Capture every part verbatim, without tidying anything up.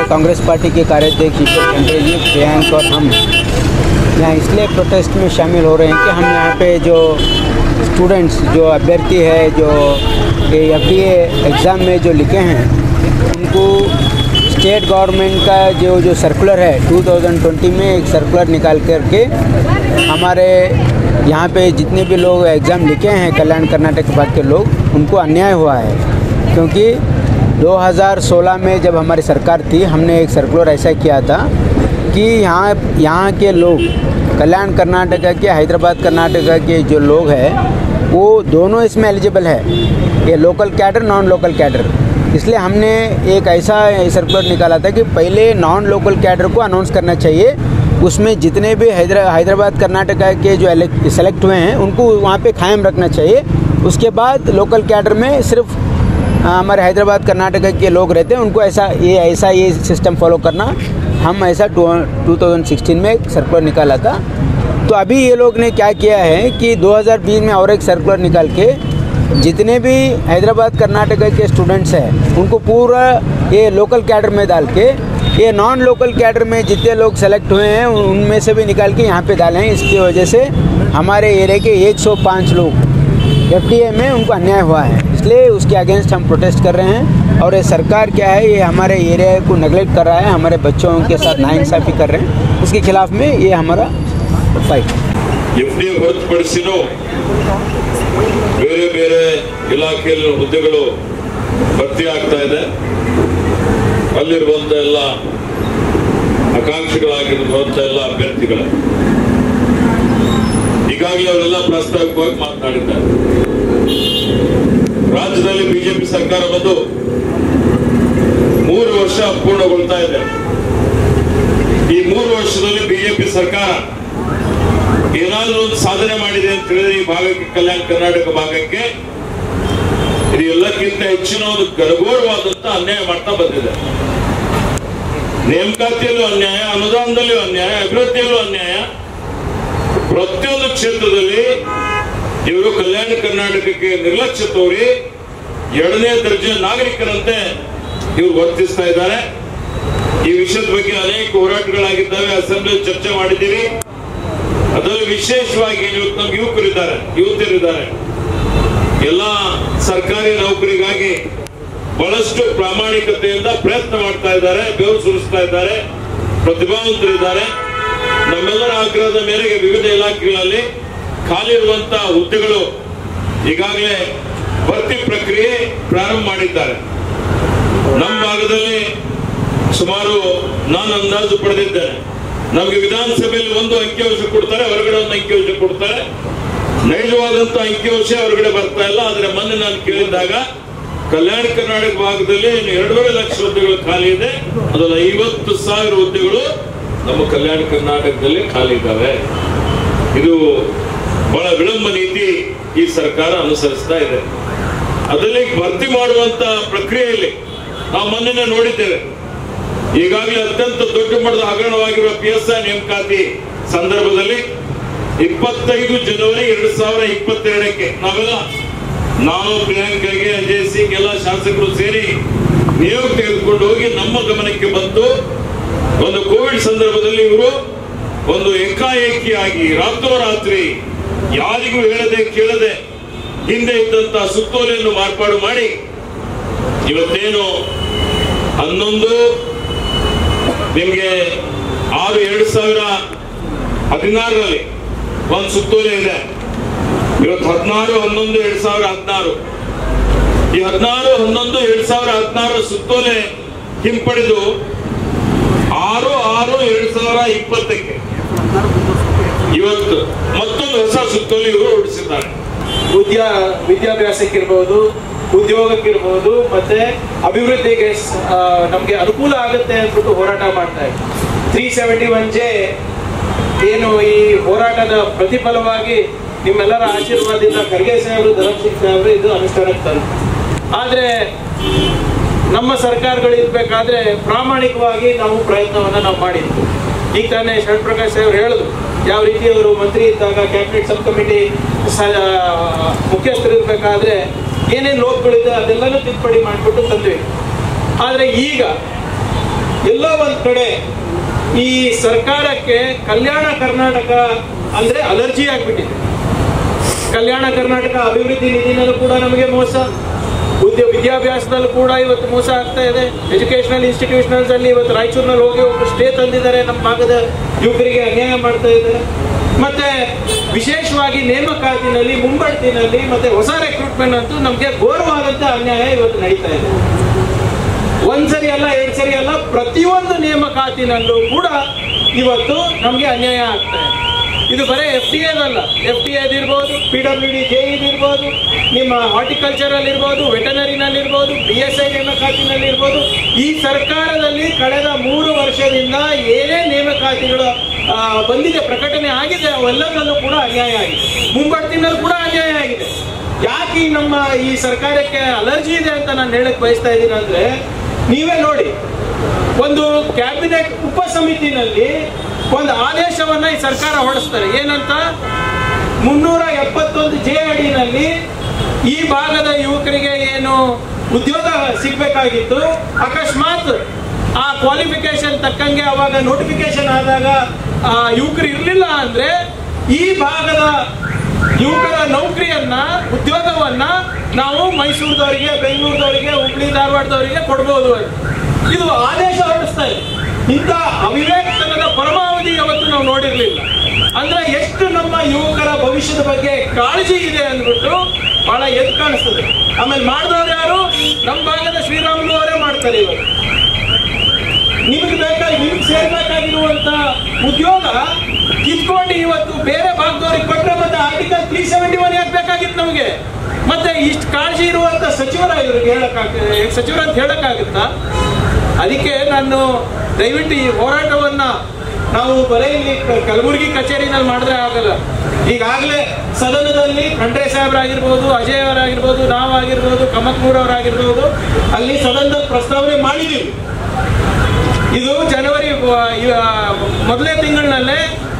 Congress party के कार्याध्यक्ष ईश्वर खंडरे जी, प्रियांक और हम यहाँ इसलिए प्रोटेस्ट में शामिल हो रहे हैं कि हम यहाँ पे जो स्टूडेंट्स, जो अभ्यर्थी है, जो एफ डी ए एग्ज़ाम में जो लिखे हैं, उनको स्टेट गवर्नमेंट का जो जो सर्कुलर है दो हज़ार बीस में एक सर्कुलर निकाल करके हमारे यहाँ पे जितने भी लोग एग्ज़ाम लिखे हैं कल्याण कर्नाटक विभाग के लोग, उनको अन्याय हुआ है। क्योंकि दो हज़ार सोलह में जब हमारी सरकार थी, हमने एक सर्कुलर ऐसा किया था कि यहाँ यहाँ के लोग कल्याण कर्नाटका के, हैदराबाद कर्नाटका के जो लोग हैं वो दोनों इसमें एलिजिबल है, ये local cadre, non local cadre. इसलिए हमने एक ऐसा सर्कुलर निकाला था कि पहले नॉन लोकल कैडर को अनाउंस करना चाहिए, उसमें जितने भी हैदरा हैदराबाद कर्नाटका के जो सेलेक्ट हुए हैं उनको वहाँ पे कायम रखना चाहिए। उसके बाद लोकल कैडर में सिर्फ हमारे हैदराबाद कर्नाटका के लोग रहते हैं, उनको ऐसा ये ऐसा ये सिस्टम फॉलो करना। हम ऐसा टू थाउजेंड सिक्सटीन में एक सर्कुलर निकाला था। तो अभी ये लोग ने क्या किया है कि दो हज़ार बीस में और एक सर्कुलर निकाल के जितने भी हैदराबाद कर्नाटका के स्टूडेंट्स हैं उनको पूरा ये लोकल कैडर में डाल के, ये नॉन लोकल कैडर में जितने लोग सेलेक्ट हुए हैं उनमें से भी निकाल के यहाँ पे डाले हैं। इसकी वजह से हमारे एरिया के एक सौ पाँच लोग एफ डी ए में उनको अन्याय हुआ है, इसलिए उसके अगेंस्ट हम प्रोटेस्ट कर रहे हैं। और ये सरकार क्या है, ये हमारे एरिया को नेगलेक्ट कर रहा है, हमारे बच्चों के साथ नाइंसाफ़ी कर रहे हैं, उसके खिलाफ में ये हमारा फाइट। ಎಫ್ ಡಿ ಎ ಹೊರತುಪಡಿಸಿನೂ ಬೇರೆ ಬೇರೆ ಇಲಾಖೆಯಲ್ಲಿ ಹುದ್ದೆಗಳು ಭರ್ತಿ ಆಗ್ತಾ ಇದೆ. ಅಲ್ಲಿರುವಂತ ಎಲ್ಲ ಆಕಾಂಕ್ಷಿಗಳಾಗಿರುವಂತ ಎಲ್ಲ ಅಭ್ಯರ್ಥಿಗಳು ಈಗಾಗಲೇ ಅವರೆಲ್ಲ ಪ್ರಾಸ್ತಾವಿಕವಾಗಿ ಮಾತನಾಡಿದ್ದಾರೆ. ರಾಜ್ಯದಲ್ಲಿ ಬಿಜೆಪಿ ಸರ್ಕಾರ ಬಂದು ಮೂರು ವರ್ಷ ಪೂರ್ಣಗೊಳ್ತಾ ಇದೆ. ಈ ಮೂರು ವರ್ಷದಲ್ಲಿ ಬಿಜೆಪಿ ಸರ್ಕಾರ ಏನಾದರೂ ಒಂದು ಸಾಧನೆ ಮಾಡಿದೆ ಅಂತ ಹೇಳಿದ್ರೆ ಈ ಭಾಗಕ್ಕೆ, ಕಲ್ಯಾಣ ಕರ್ನಾಟಕ ಭಾಗಕ್ಕೆ ಇದು ಎಲ್ಲಕ್ಕಿಂತ ಹೆಚ್ಚಿನ ಒಂದು ಗಡಗೋರವಾದಂತ ಅನ್ಯಾಯ ಮಾಡ್ತಾ ಬಂದಿದೆ. ನೇಮಕಾತಿಯಲ್ಲೂ ಅನ್ಯಾಯ, ಅನುದಾನದಲ್ಲೂ ಅನ್ಯಾಯ, ಅಭಿವೃದ್ಧಿಯಲ್ಲೂ ಅನ್ಯಾಯ. ಪ್ರತಿಯೊಂದು ಕ್ಷೇತ್ರದಲ್ಲಿ ಇವರು ಕಲ್ಯಾಣ ಕರ್ನಾಟಕಕ್ಕೆ ನಿರ್ಲಕ್ಷ್ಯ ತೋರಿ ಎರಡನೇ ದರ್ಜೆ ನಾಗರಿಕರಂತೆ ಇವರು ವರ್ತಿಸ್ತಾ ಇದ್ದಾರೆ. ಈ ವಿಷಯದ ಬಗ್ಗೆ ಅನೇಕ ಹೋರಾಟಗಳಾಗಿದ್ದಾವೆ, ಅಸೆಂಬ್ಲಿ ಚರ್ಚೆ ಮಾಡಿದ್ದೀವಿ. ಅದರಲ್ಲಿ ವಿಶೇಷವಾಗಿ ಇವತ್ತು ನಮ್ಮ ಯುವಕರಿದ್ದಾರೆ, ಯುವತಿಯರಿದ್ದಾರೆ. ಎಲ್ಲ ಸರ್ಕಾರಿ ನೌಕರಿಗಾಗಿ ಬಹಳಷ್ಟು ಪ್ರಾಮಾಣಿಕತೆಯಿಂದ ಪ್ರಯತ್ನ ಮಾಡ್ತಾ ಇದ್ದಾರೆ, ಬೆವರು ಸುರಿಸ್ತಾ ಇದ್ದಾರೆ, ಪ್ರತಿಭಾವಂತರಿದ್ದಾರೆ. ನಮ್ಮೆಲ್ಲರ ಆಗ್ರಹದ ಮೇರೆಗೆ ವಿವಿಧ ಇಲಾಖೆಗಳಲ್ಲಿ ಖಾಲಿ ಇರುವಂತಹ ಹುದ್ದೆಗಳು ಈಗಾಗಲೇ ಭರ್ತಿ ಪ್ರಕ್ರಿಯೆ ಪ್ರಾರಂಭ ಮಾಡಿದ್ದಾರೆ. ನಮ್ಮ ಭಾಗದಲ್ಲಿ ಸುಮಾರು ನಾನು ಅಂದಾಜು ಪಡೆದಿದ್ದೇನೆ, ನಮಗೆ ವಿಧಾನಸಭೆಯಲ್ಲಿ ಒಂದು ಅಂಕಿಅಂಶ ಕೊಡ್ತಾರೆ, ಹೊರಗಡೆ ಒಂದು ಅಂಕಿಅಂಶ ಕೊಡ್ತಾರೆ. ನೈಜವಾದಂತಹ ಅಂಕಿಅಂಶ ಹೊರಗಡೆ ಬರ್ತಾ ಇಲ್ಲ. ಆದ್ರೆ ಮೊನ್ನೆ ನಾನು ಕೇಳಿದಾಗ ಕಲ್ಯಾಣ ಕರ್ನಾಟಕ ಭಾಗದಲ್ಲಿ ಎರಡೂವರೆ ಲಕ್ಷ ಹುದ್ದೆಗಳು ಖಾಲಿ ಇದೆ, ಅದರಲ್ಲಿ ಐವತ್ತು ಸಾವಿರ ಹುದ್ದೆಗಳು ನಮ್ಮ ಕಲ್ಯಾಣ ಕರ್ನಾಟಕದಲ್ಲಿ ಖಾಲಿ ಇದ್ದಾವೆ. ಇದು ಬಹಳ ವಿಳಂಬ ನೀತಿ ಈ ಸರ್ಕಾರ ಅನುಸರಿಸ್ತಾ ಇದೆ. ಅದರಲ್ಲಿ ಭರ್ತಿ ಮಾಡುವಂತ ಪ್ರಕ್ರಿಯೆಯಲ್ಲಿ ನಾವು ಮೊನ್ನೆ ನೋಡಿದ್ದೇವೆ. ಈಗಾಗಲೇ ಅತ್ಯಂತ ದೊಡ್ಡ ಮಟ್ಟದ ಹಗರಣವಾಗಿರುವ ಪಿ ಎಸ್ ಐ ನೇಮಕಾತಿ ಸಂದರ್ಭದಲ್ಲಿ ಇಪ್ಪತ್ತೈದು ಜನವರಿ ಎರಡ್ ಸಾವಿರ ಇಪ್ಪತ್ತೆರಡಕ್ಕೆ ನಾವೆಲ್ಲ, ನಾನು, ಪ್ರಿಯಾಂಕಗೆ, ಅಜಯ್ ಸಿಂಗ್ ಎಲ್ಲ ಶಾಸಕರು ಸೇರಿ ನಿಯೋಗ ತೆಗೆದುಕೊಂಡು ಹೋಗಿ ನಮ್ಮ ಗಮನಕ್ಕೆ ಬಂತು. ಒಂದು ಕೋವಿಡ್ ಸಂದರ್ಭದಲ್ಲಿ ಇವರು ಒಂದು ಏಕಾಏಕಿಯಾಗಿ ರಾತ್ರೋರಾತ್ರಿ ಯಾರಿಗೂ ಹೇಳದೆ ಕೇಳದೆ ಹಿಂದೆ ಇದ್ದಂತಹ ಸುತ್ತೋಲೆಯನ್ನು ಮಾರ್ಪಾಡು ಮಾಡಿ ಇವತ್ತೇನು ಹನ್ನೊಂದು ನಿಮಗೆ ಆರು ಎರಡು ಸಾವಿರ ಹದಿನಾರರಲ್ಲಿ ಒಂದು ಸುತ್ತೋಲೆ ಇದೆ. ಇವತ್ತು ಹದಿನಾರು ಹನ್ನೊಂದು ಎರಡ್ ಸಾವಿರ ಹದಿನಾರು ಈ ಹದಿನಾರು ಹನ್ನೊಂದು ಎರಡ್ ಸಾವಿರ ಹದಿನಾರು ಸುತ್ತೋಲೆ ಹಿಂಪಡೆದು ಆರು ಆರು ಎರಡ್ ಸಾವಿರ ಇಪ್ಪತ್ತಕ್ಕೆ ಇವತ್ತು ಮತ್ತೊಂದು ಹೊಸ ಸುತ್ತೋಲೆ ಇವರು ಹೊರಡಿಸಿದ್ದಾರೆ. ವಿದ್ಯಾ ವಿದ್ಯಾಭ್ಯಾಸಕ್ಕಿರ್ಬಹುದು, ಉದ್ಯೋಗಕ್ಕಿರ್ಬಹುದು, ಮತ್ತೆ ಅಭಿವೃದ್ಧಿಗೆ ನಮ್ಗೆ ಅನುಕೂಲ ಆಗುತ್ತೆ ಅಂದ್ಬಿಟ್ಟು ಹೋರಾಟ ಮಾಡ್ತಾ ಇದ್ದಾರೆ. ತ್ರೀ ಸೆವೆಂಟಿ ಒನ್ ಜೆ ಏನು ಈ ಹೋರಾಟದ ಪ್ರತಿಫಲವಾಗಿ ನಿಮ್ಮೆಲ್ಲರ ಆಶೀರ್ವಾದದಿಂದ ಖರ್ಗೆ ಸಾಹೇಬರು, ಧರ್ಮಸಿಂಗ್ ಸಾಹೇಬರು ಇದು ಅನುಷ್ಠಾನಕ್ಕೆ ತಂದ್ರು. ಆದ್ರೆ ನಮ್ಮ ಸರ್ಕಾರಗಳು ಇರ್ಬೇಕಾದ್ರೆ ಪ್ರಾಮಾಣಿಕವಾಗಿ ನಾವು ಪ್ರಯತ್ನವನ್ನ ನಾವು ಮಾಡಿದ್ವಿ. ಈಗ ತಾನೇ ಶರಣ್ ಪ್ರಕಾಶ್ ಸಾಹೇಬ್ರು ಹೇಳಿದ್ರು ಯಾವ ರೀತಿ ಅವರು ಮಂತ್ರಿ ಇದ್ದಾಗ ಕ್ಯಾಬಿನೆಟ್ ಸಬ್ ಕಮಿಟಿ ಮುಖ್ಯಸ್ಥರು ಇರ್ಬೇಕಾದ್ರೆ ಏನೇನು ಲೋಪಗಳಿದೆ ಅದೆಲ್ಲನೂ ತಿದ್ದುಪಡಿ ಮಾಡಿಬಿಟ್ಟು ತಂದ್ವಿ. ಆದರೆ ಈಗ ಎಲ್ಲೋ ಒಂದ್ ಕಡೆ ಈ ಸರ್ಕಾರಕ್ಕೆ ಕಲ್ಯಾಣ ಕರ್ನಾಟಕ ಅಂದ್ರೆ ಅಲರ್ಜಿ ಆಗ್ಬಿಟ್ಟಿದೆ. ಕಲ್ಯಾಣ ಕರ್ನಾಟಕ ಅಭಿವೃದ್ಧಿ ನಿಧಿನಲ್ಲೂ ಕೂಡ ನಮಗೆ ಮೋಸ, ಉದ್ಯೋಗ ವಿದ್ಯಾಭ್ಯಾಸದಲ್ಲೂ ಕೂಡ ಇವತ್ತು ಮೋಸ ಆಗ್ತಾ ಇದೆ. ಎಜುಕೇಶನಲ್ ಇನ್ಸ್ಟಿಟ್ಯೂಷನಲ್ಸ್ ಅಲ್ಲಿ ಇವತ್ತು ರಾಯಚೂರಿನಲ್ಲಿ ಹೋಗಿ ಒಬ್ಬರು ಸ್ಟೇ ತಂದಿದ್ದಾರೆ, ನಮ್ಮ ಭಾಗದ ಯುವಕರಿಗೆ ಅನ್ಯಾಯ ಮಾಡ್ತಾ ಇದ್ದಾರೆ. ಮತ್ತೆ ವಿಶೇಷವಾಗಿ ನೇಮಕಾತಿನಲ್ಲಿ, ಮುಂಬಡ್ತಿನಲ್ಲಿ ಮತ್ತೆ ಹೊಸ ರೆಕ್ರೂಟ್ಮೆಂಟ್ ಅಂತೂ ನಮಗೆ ಘೋರವಾದಂತ ಅನ್ಯಾಯ ಇವತ್ತು ನಡೀತಾ ಇದೆ. ಒಂದ್ಸರಿ ಅಲ್ಲ, ಎರಡ್ ಸರಿ ಅಲ್ಲ, ಪ್ರತಿಯೊಂದು ನೇಮಕಾತಿನಲ್ಲೂ ಕೂಡ ಇವತ್ತು ನಮ್ಗೆ ಅನ್ಯಾಯ ಆಗ್ತಾ ಇದೆ. ಇದು ಬರೀ ಎಫ್ ಡಿ ಎದಲ್ಲ, ಎಫ್ ಡಿ ಎದಿರ್ಬೋದು, ಪಿ ಡಬ್ಲ್ಯೂ ಡಿ ಜೆ ಇರ್ಬೋದು, ನಿಮ್ಮ ಹಾರ್ಟಿಕಲ್ಚರಲ್ಲಿ ಇರ್ಬೋದು, ವೆಟನರಿನಲ್ಲಿ ಇರ್ಬೋದು, ಬಿ ಎಸ್ ಐ ನೇಮಕಾತಿನಲ್ಲಿ ಇರ್ಬೋದು. ಈ ಸರ್ಕಾರದಲ್ಲಿ ಕಳೆದ ಮೂರು ವರ್ಷದಿಂದ ಏನೇ ನೇಮಕಾತಿಗಳು ಬಂದಿದೆ, ಪ್ರಕಟಣೆ ಆಗಿದೆ, ಅವೆಲ್ಲದರಲ್ಲೂ ಕೂಡ ಅನ್ಯಾಯ ಆಗಿದೆ. ಮುಂಬಡ್ತಿನಲ್ಲಿ ಕೂಡ ಅನ್ಯಾಯ ಆಗಿದೆ. ಯಾಕೆ ನಮ್ಮ ಈ ಸರ್ಕಾರಕ್ಕೆ ಅಲರ್ಜಿ ಇದೆ ಅಂತ ನಾನು ಹೇಳಕ್ ಬಯಸ್ತಾ ಇದ್ದೀನಿ ಅಂದ್ರೆ, ನೀವೇ ನೋಡಿ, ಒಂದು ಕ್ಯಾಬಿನೆಟ್ ಉಪ ಸಮಿತಿನಲ್ಲಿ ಒಂದು ಆದೇಶವನ್ನ ಈ ಸರ್ಕಾರ ಹೊರಡಿಸ್ತಾರೆ. ಏನಂತ, ಮುನ್ನೂರ ಎಪ್ಪತ್ತೊಂದು ಜೆ ಅಡಿನಲ್ಲಿ ಈ ಭಾಗದ ಯುವಕರಿಗೆ ಏನು ಉದ್ಯೋಗ ಸಿಗ್ಬೇಕಾಗಿತ್ತು, ಅಕಸ್ಮಾತ್ ಆ ಕ್ವಾಲಿಫಿಕೇಶನ್ ತಕ್ಕಂಗೆ ಅವಾಗ ನೋಟಿಫಿಕೇಶನ್ ಆದಾಗ ಆ ಯುವಕರು ಇರಲಿಲ್ಲ ಅಂದ್ರೆ ಈ ಭಾಗದ ಯುವಕರ ನೌಕರಿಯನ್ನ, ಉದ್ಯೋಗವನ್ನ ನಾವು ಮೈಸೂರದವರಿಗೆ, ಬೆಂಗಳೂರದವರಿಗೆ, ಹುಬ್ಳಿ ಧಾರವಾಡದವರಿಗೆ ಕೊಡ್ಬೋದು. ಇದು ಆದೇಶ ಹೊರಡಿಸ್ತಾರೆ. ಇಂಥ ಅವಿವೇಕತನದ ಪರಮಾವಧಿ ಯಾವತ್ತು ನಾವು ನೋಡಿರ್ಲಿಲ್ಲ. ಅಂದ್ರೆ ಎಷ್ಟು ನಮ್ಮ ಯುವಕರ ಭವಿಷ್ಯದ ಬಗ್ಗೆ ಕಾಳಜಿ ಇದೆ ಅಂದ್ಬಿಟ್ಟು ಬಹಳ ಎದ್ದು ಕಾಣಿಸ್ತದೆ. ಆಮೇಲೆ ಮಾಡಿದವ್ರು ಯಾರು? ನಮ್ಮ ಭಾಗದ ಶ್ರೀರಾಮುಲು ಅವರೇ ಮಾಡ್ತಾರೆ. ಇವತ್ತು ನಿಮ್ಗೆ ಬೇಕಾಗಿ ನಿಮ್ಗೆ ಸೇರ್ಬೇಕಾಗಿರುವಂತ ಉದ್ಯೋಗ ಕಿತ್ಕೊಂಡು ಇವತ್ತು ಬೇರೆ ಭಾಗದವ್ರಿಗೆ ಕೊಟ್ಟರೆ ಮತ್ತೆ ಆರ್ಟಿಕಲ್ ತ್ರೀ ಸೆವೆಂಟಿ ಒನ್ ಯಾಕೆ ಬೇಕಾಗಿತ್ತು ನಮಗೆ? ಮತ್ತೆ ಇಷ್ಟು ಕಾಳಜಿ ಇರುವಂತ ಸಚಿವರ ಇವ್ರಿಗೆ ಹೇಳಕ್ಕಾಗ ಸಚಿವರ ಅಂತ ಹೇಳಕ್ಕಾಗುತ್ತಾ? ಅದಕ್ಕೆ ನಾನು ದಯವಿಟ್ಟು ಈ ಹೋರಾಟವನ್ನ ನಾವು ಬರೀ ಇಲ್ಲಿ ಕಲಬುರಗಿ ಕಚೇರಿನಲ್ಲಿ ಮಾಡಿದ್ರೆ ಆಗಲ್ಲ. ಈಗಾಗಲೇ ಸದನದಲ್ಲಿ ಖಂಡ್ರೆ ಸಾಹೇಬರಾಗಿರ್ಬೋದು, ಅಜಯ್ ಅವರಾಗಿರ್ಬೋದು, ನಾವಾಗಿರ್ಬೋದು, ಕಮಕ್ನೂರ್ ಅವರಾಗಿರ್ಬೋದು, ಅಲ್ಲಿ ಸದನದಲ್ಲಿ ಪ್ರಸ್ತಾವನೆ ಮಾಡಿದೀವಿ. ಇದು ಜನವರಿ ಮೊದಲನೇ ತಿಂಗಳಿನಲ್ಲೇ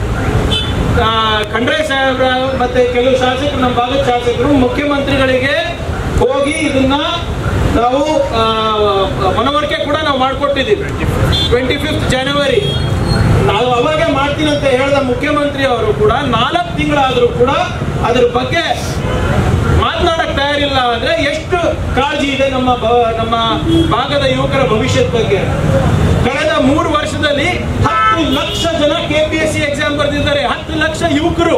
ಖಂಡ್ರೆ ಸಾಹೇಬ್ರ ಮತ್ತೆ ಕೆಲವು ಶಾಸಕರು, ನಮ್ಮ ಭಾಗದ ಶಾಸಕರು ಮುಖ್ಯಮಂತ್ರಿಗಳಿಗೆ ಹೋಗಿ ಇದನ್ನ ನಾವು ಮನವರಿಕೆ ಕೂಡ ನಾವು ಮಾಡಿಕೊಟ್ಟಿದ್ದೀವಿ. ಟ್ವೆಂಟಿ ಫಿಫ್ತ್ ಜನವರಿ ನಾವು ಅವಾಗ ಮಾಡ್ತೀನಿ ಅಂತ ಹೇಳಿದ ಮುಖ್ಯಮಂತ್ರಿ ಅವರು ಕೂಡ ನಾಲ್ಕು ತಿಂಗಳಾದ್ರೂ ಕೂಡ ಅದ್ರ ಬಗ್ಗೆ ಮಾತನಾಡಕ್ ತಯಾರಿಲ್ಲ ಅಂದ್ರೆ ಎಷ್ಟು ಕಾಳಜಿ ಇದೆ ನಮ್ಮ ನಮ್ಮ ಭಾಗದ ಯುವಕರ ಭವಿಷ್ಯದ ಬಗ್ಗೆ. ಕಳೆದ ಮೂರು ವರ್ಷದಲ್ಲಿ ಹತ್ತು ಲಕ್ಷ ಜನ K P S C exam ಬರೆದಿದ್ದಾರೆ. ಹತ್ತು ಲಕ್ಷ ಯುವಕರು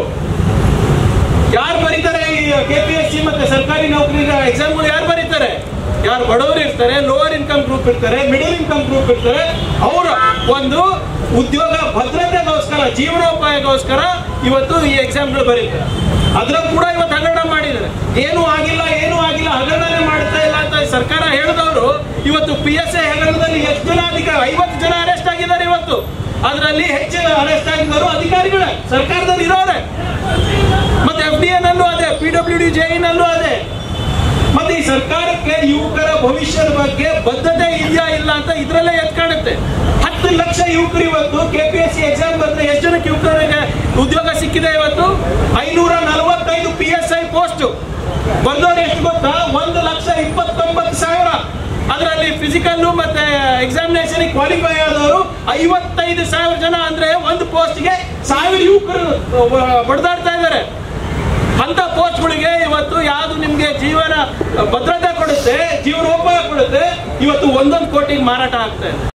ಯಾರು ಬರೀತಾರೆ ಈ ಕೆ ಪಿ ಎಸ್ ಸಿ ಮತ್ತೆ ಸರ್ಕಾರಿ ನೌಕರಿ ಎಕ್ಸಾಮ್ಗಳು? ಯಾರು ಬರೀತಾರೆ? ಯಾರು ಬಡವರು ಇರ್ತಾರೆ, ಲೋವರ್ ಇನ್ಕಮ್ ಗ್ರೂಪ್ ಇರ್ತಾರೆ, ಮಿಡಲ್ ಇನ್ಕಮ್ ಗ್ರೂಪ್ ಇರ್ತಾರೆ, ಅವರ ಒಂದು ಉದ್ಯೋಗ ಭದ್ರತೆಗೋಸ್ಕರ, ಜೀವನೋಪಾಯಕ್ಕೋಸ್ಕರ ಇವತ್ತು ಈ ಎಕ್ಸಾಮ್ಗಳು ಬರೀತಾರೆ. ಅದ್ರ ಕೂಡ ಇವತ್ತು ಹಗರಣ ಮಾಡಿದ್ದಾರೆ. ಏನೂ ಆಗಿಲ್ಲ, ಏನೂ ಆಗಿಲ್ಲ, ಹಗರಣನೇ ಮಾಡ್ತಾ ಇಲ್ಲ ಅಂತ ಸರ್ಕಾರ ಹೇಳಿದವರು ಇವತ್ತು ಪಿ ಎಸ್ ಐ ಹಗರಣದಲ್ಲಿ ಎಷ್ಟು ಜನ ಅಧಿಕಾರಿ, ಐವತ್ತು ಜನ ಅರೆಸ್ಟ್ ಆಗಿದ್ದಾರೆ ಇವತ್ತು. ಅದರಲ್ಲಿ ಹೆಚ್ಚು ಅರೆಸ್ಟ್ ಆಗಿದ್ದವರು ಅಧಿಕಾರಿಗಳೇ, ಸರ್ಕಾರದಲ್ಲಿ ಇರೋರೆ. ಮತ್ತೆ ಎಫ್ ಡಿ ಎನಲ್ಲೂ ಅದೇ, ಪಿ ಡಬ್ಲ್ಯೂ ಡಿ ಜೆ ನಲ್ಲೂ ಅದೇ. ಮತ್ತೆ ಈ ಸರ್ಕಾರಕ್ಕೆ ಯುವಕರ ಭವಿಷ್ಯದ ಬಗ್ಗೆ ಬದ್ಧತೆ ಇದೆಯಾ ಇಲ್ಲ ಅಂತ ಇದ್ರಲ್ಲೇ ಎದ್ದು ಕಾಣುತ್ತೆ. ಹತ್ತು ಲಕ್ಷ ಯುವಕರು ಇವತ್ತು K P S C exam ಬಂದ್ರೆ ಎಷ್ಟು ಜನಕ್ಕೆ ಯುವಕರಿಗೆ ಉದ್ಯೋಗ ಸಿಕ್ಕಿದೆ? ಇವತ್ತು ಐನೂರ ನಲವತ್ತೈದು ಪಿ ಎಸ್ ಐ ಪೋಸ್ಟ್ ಬಂದವರು ಎಷ್ಟು ಗೊತ್ತಾ? ಒಂದು ಲಕ್ಷ ಇಪ್ಪತ್ತೊಂಬತ್ತು ಸಾವಿರ. ಅದರಲ್ಲಿ ಫಿಸಿಕಲ್ ಮತ್ತೆ ಎಕ್ಸಾಮಿನೇಷನ್ ಕ್ವಾಲಿಫೈ ಆದವರು ಐವತ್ತೈದು ಸಾವಿರ ಜನ. ಅಂದ್ರೆ ಒಂದು ಪೋಸ್ಟ್ಗೆ ಸಾವಿರ ಯುವಕರು ಬಡ್ದಾಡ್ತಾ ಇದ್ದಾರೆ. ಅಂತ ಪೋಸ್ಟ್ಗಳಿಗೆ ಇವತ್ತು ಯಾವುದು ನಿಮ್ಗೆ ಜೀವನ ಭದ್ರತೆ ಕೊಡುತ್ತೆ, ಜೀವನೋಪಾಯ ಕೊಡುತ್ತೆ, ಇವತ್ತು ಒಂದೊಂದು ಕೋಟಿಗೆ ಮಾರಾಟ ಆಗ್ತಾ ಇದೆ.